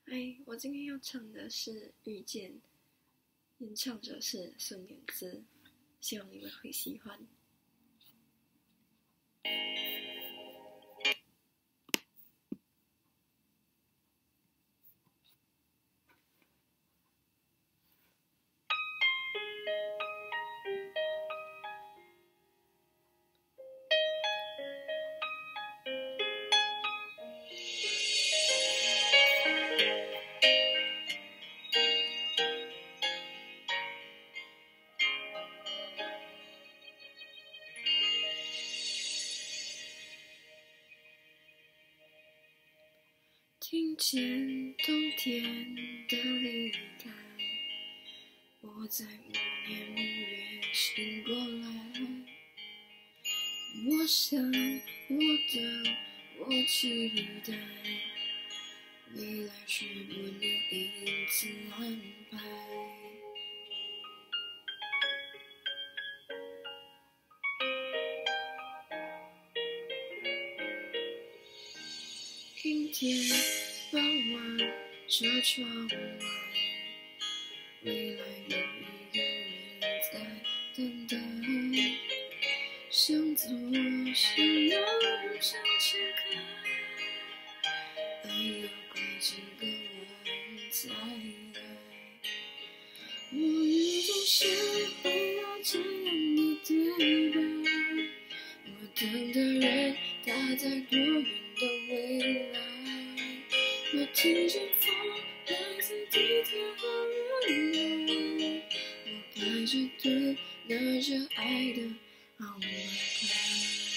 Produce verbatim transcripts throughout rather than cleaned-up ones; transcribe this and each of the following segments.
嗨，我今天要唱的是《遇见》，演唱者是孙燕姿，希望你们会喜欢。听见冬天的离开，我在午夜梦里醒过来。我想，我等，我期待，未来却不能因此安排。阴天傍晚，这窗外，未来有一个人在等待。向左，向右，向前看，还要拐几个弯才来。我遇见谁会有这样的对白？我等的人，他在多远的未来？我听见风来自地铁和人海，我排着队拿着爱的号码牌。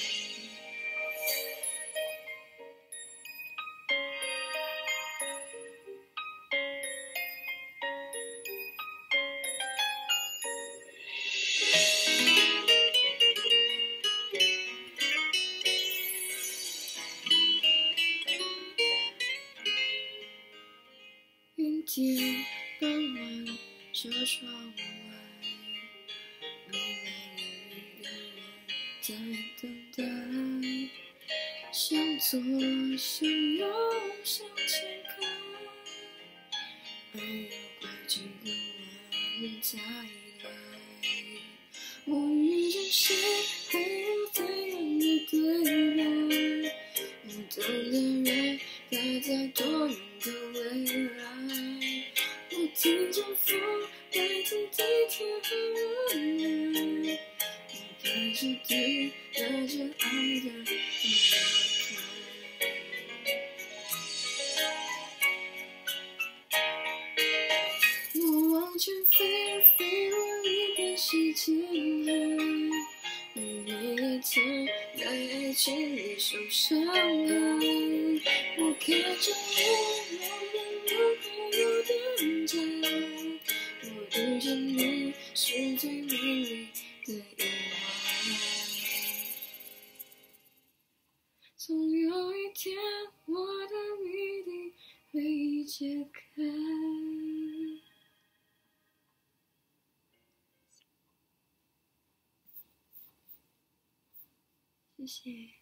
阴天傍晚，这窗外，未来有一个人在等待。向左，向右，向前看，还要拐几个弯才来。我遇见谁，还有怎样的对白？我等的人，他在多远的未来？我听见风来自地铁和人海，我排着队拿着爱的号码牌。我往前飞，飞过一片时间海，我也曾在爱情里受伤害。我看着你，我的路还有点窄，我遇见你是最美丽的意外。总有一天，我的谜底会解开。谢谢。